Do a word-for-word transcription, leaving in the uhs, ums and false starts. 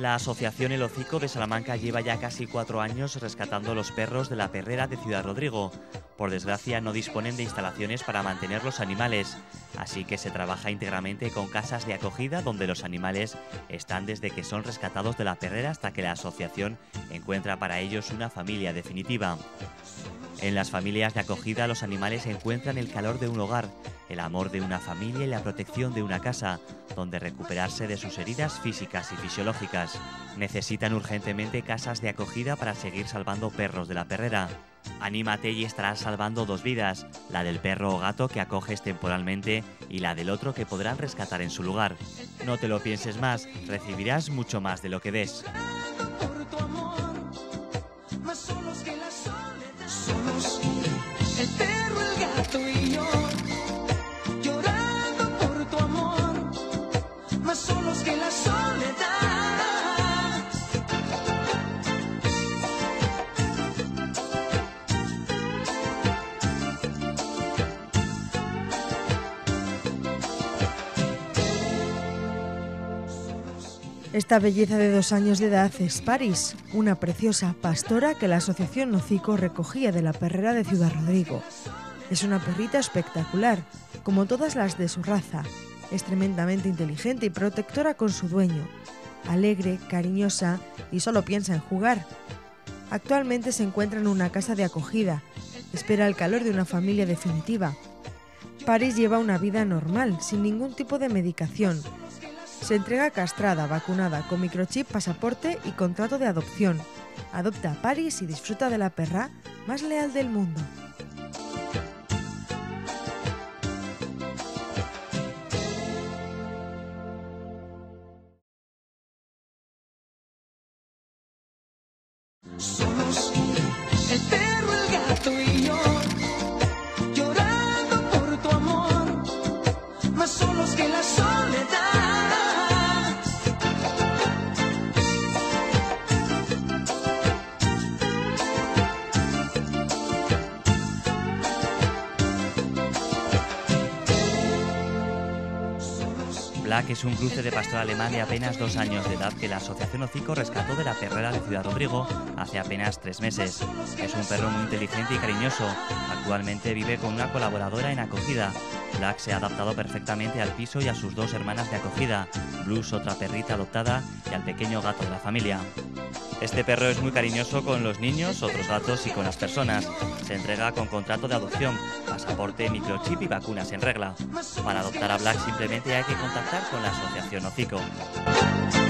La asociación El Hocico de Salamanca lleva ya casi cuatro años rescatando los perros de la perrera de Ciudad Rodrigo. Por desgracia, no disponen de instalaciones para mantener los animales, así que se trabaja íntegramente con casas de acogida donde los animales están desde que son rescatados de la perrera hasta que la asociación encuentra para ellos una familia definitiva. En las familias de acogida los animales encuentran el calor de un hogar, el amor de una familia y la protección de una casa, donde recuperarse de sus heridas físicas y fisiológicas. Necesitan urgentemente casas de acogida para seguir salvando perros de la perrera. Anímate y estarás salvando dos vidas, la del perro o gato que acoges temporalmente y la del otro que podrán rescatar en su lugar. No te lo pienses más, recibirás mucho más de lo que des. El perro, el gato y yo, llorando por tu amor, más solos que la soledad. Esta belleza de dos años de edad es Paris, una preciosa pastora que la asociación El Hocico recogía de la perrera de Ciudad Rodrigo. Es una perrita espectacular, como todas las de su raza. Es tremendamente inteligente y protectora con su dueño, alegre, cariñosa y solo piensa en jugar. Actualmente se encuentra en una casa de acogida, espera el calor de una familia definitiva. Paris lleva una vida normal, sin ningún tipo de medicación. Se entrega castrada, vacunada, con microchip, pasaporte y contrato de adopción. Adopta a Paris y disfruta de la perra más leal del mundo. Somos el perro, el gato y yo, llorando por tu amor, más solos que la soledad. Black es un cruce de pastor alemán de apenas dos años de edad que la asociación Hocico rescató de la perrera de Ciudad Rodrigo hace apenas tres meses. Es un perro muy inteligente y cariñoso. Actualmente vive con una colaboradora en acogida. Black se ha adaptado perfectamente al piso y a sus dos hermanas de acogida, Blues, otra perrita adoptada, y al pequeño gato de la familia. Este perro es muy cariñoso con los niños, otros gatos y con las personas. Se entrega con contrato de adopción, pasaporte, microchip y vacunas en regla. Para adoptar a Black simplemente hay que contactar con la asociación Hocico.